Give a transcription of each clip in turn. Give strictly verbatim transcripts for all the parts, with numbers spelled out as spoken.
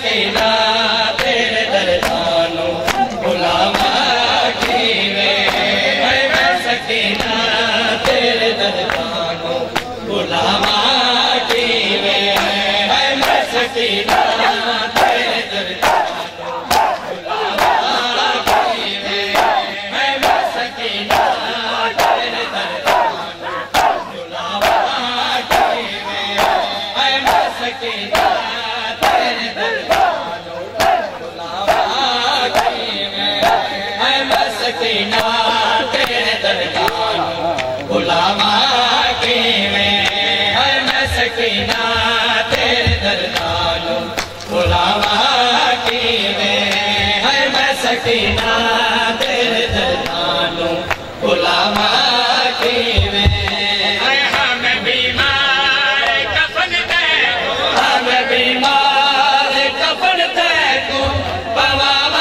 सकीना तेरे दरदानो गुलामा कीवे मैं सकीना तेरे दरदानो गुलामा कीवे मैं सकीना तेरे दरदानो गुलामा कीवे मैं सकीना तेरे दरदानो गुलामा कीवे मैं सकीना तेरे दरदानो गुलामा कीवे मैं सकीना तेरे दरदानो गुलामा कीवे मैं सकीना तेरे दरदानो गुलामा कीवे मैं सकीना तेरे दरदानो गुलामा कीवे हम बीमार कफन तैको हम बीमार कफन तैको पवावा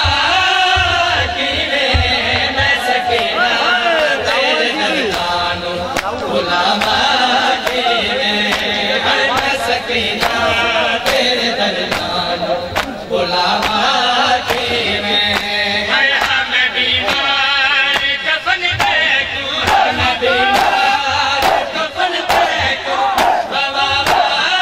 कीवे मैं सकीना तेरे दरदानो गुलामा कीवे मैं सकीना तेरे दरदानो गुलामा कीवे हम बीमार कफन तैको हम बीमार कफन तैको पवावा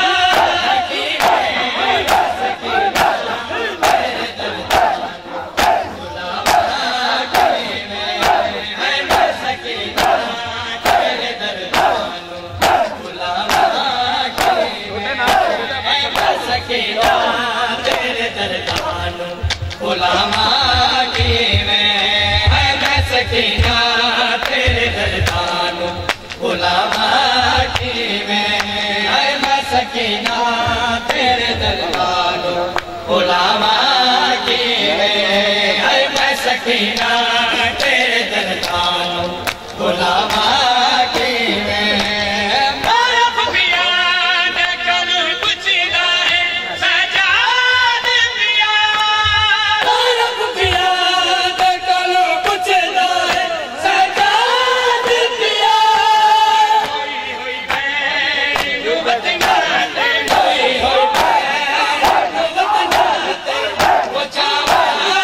कीवे मैं सकीना तेरे दरदानो गुलामा कीवे मैं सकीना तेरे दरदानो गुलामा कीवे मैं सकीना तेरे दरदानो गुलामा कीवे मैं सकीना तेरे दरदानो गुलामा कीवे मैं सकीना तेरे दरदानो गुलामा कीवे मैं सकीना तेरे दरदानो गुलामा कीवे बर्फ पिया न करूं कुछ ना है सजाद पिया बर्फ पिया न करूं कुछ ना है सजाद पिया होई होई बैरी नुबत नाते होई होई बैरी नुबत नाते वो चावा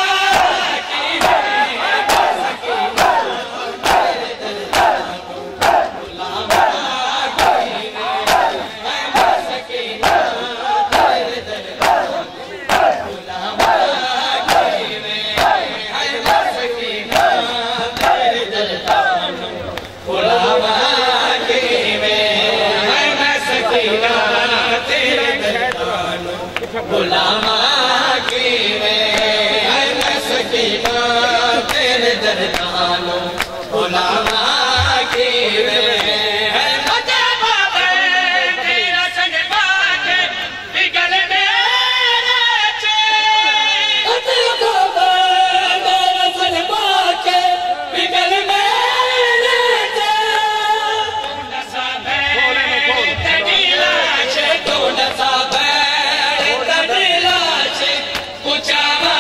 कीवे मैं सकीना तेरे दरदानो गुलामा कीवे मैं सकीना तेरे दरदानो गुलामा कीवे मैं सकीना तेरे दरदानो गुलामा कीवे मैं सकीना तेरे दरदानो गुलामा कीवे मैं सकीना तेरे दरदानो गुलामा कीवे मजा बाबे तेरा सन पाके पिघल मेरे चे मजा बाबे तेरा सन पाके पिघल मेरे चे नसा बैठे तड़ीला छे तो नसा बैठे तड़ीला छे कुचावा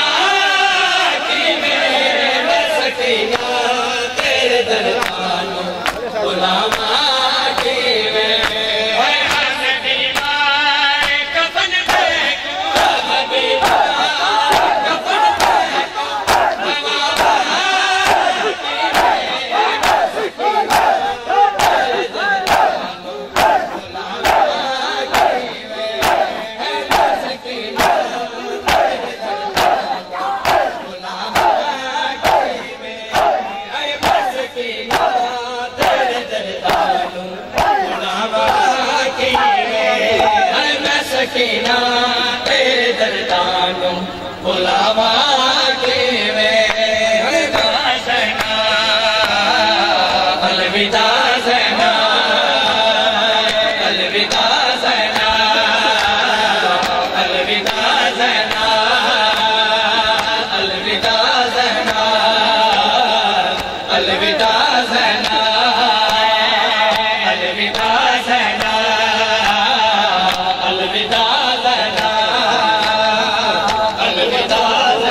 कीवे मैं सकीना तेरे दरदानो गुलामा कीवे हम बीमार कफन तैको हम बीमार कफन तैको पवावा कीवे मैं सकीना तेरे दरदानो गुलामा कीवे मैं सकीना तेरे दरदानो गुलामा कीवे मैं सकीना तेरे दरदानो गुलामा कीवे मैं सकीना तेरे दरदानो गुलामा कीवे अलविदा ज़ैना अलविदा ज़ैना अलविदा ज़ैना अलविदा ज़ैना अलविदा ज़ैना अलविदा ज़ैना अलविदा ज़ैना अलविदा ज़ैना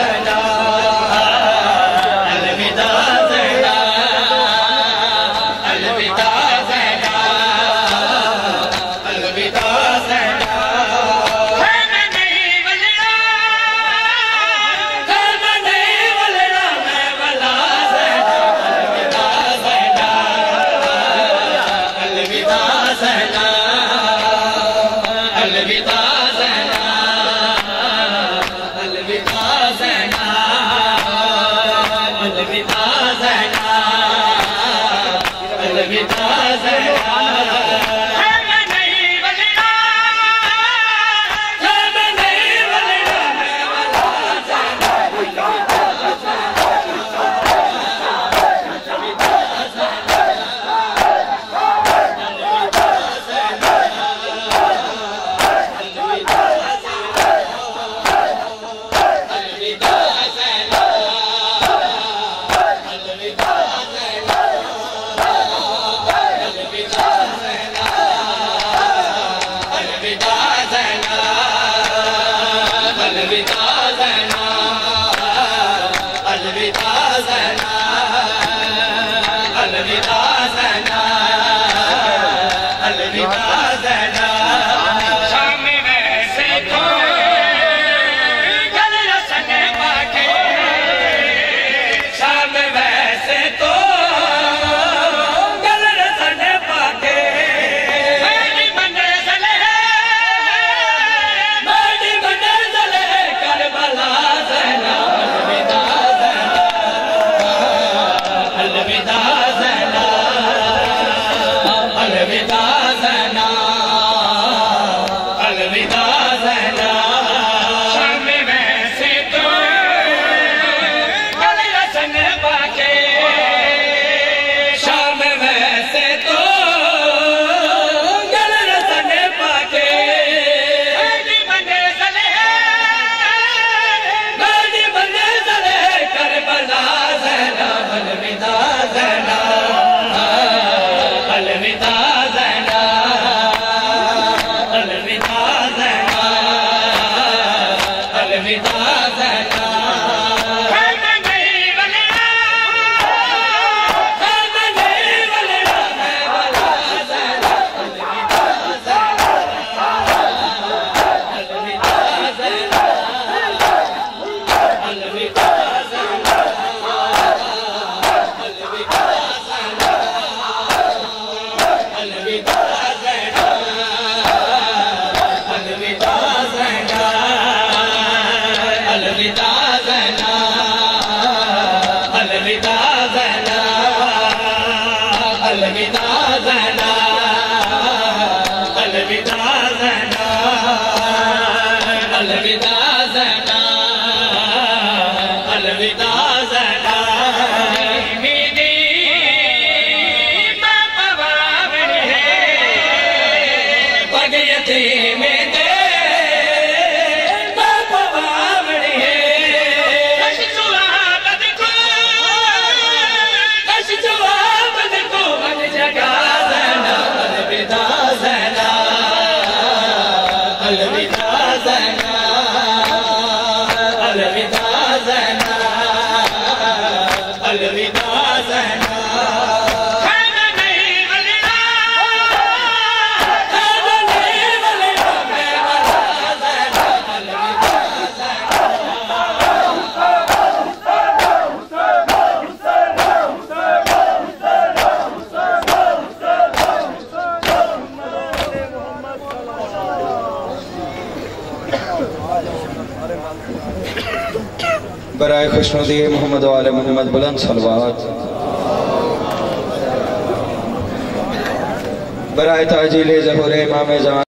अलविदा ज़ना अलविदा ज़ना अलविदा ज़ना अलविदा ज़ना शाम वैसे तो गल रसन पाके शाम वैसे तो गल रसन पाके मेरी मंजिल है मेरी मंजिल है करबला ज़ना अलविदा ज़ना अलविदा ज़ना अलविदा ज़ना शाम वैसे तो गल रसन पाके शाम वैसे तो गल रसन पाके मेरी मंजिल है मेरी मंजिल है करबला ज़ना अलविदा ज़ना अलविदा ज़ना अलविदा ज़ना अलविदा ज़ना हम नहीं बलना हम नहीं बलना मैं बला ज़ना अलविदा ज़ना अलविदा ज़ना अलविदा ज़ना अलविदा ज़ना अलविदा ज़ना अलविदा ज़ना अलविदा ज़ना अलविदा ज़ना अलविदा ज़ना अलविदा ज़ना अलविदा ज़ना अलविदा ज़ना मेरी माँ पवावन है भगयते में दे माँ पवावन है कश जुआबद को कश जुआबद को मन जगा ज़ना अलविदा ज़ना अलविदा ज़ना अलविदा ज़ना अलविदा ज़ना हम नहीं बलना हम नहीं बलना मैं बला ज़ना अलविदा बराए खुशनुदी मोहम्मद वाले मोहम्मद बुलंद सलवात बराए ताजील ज़हूर इमाम ज़मान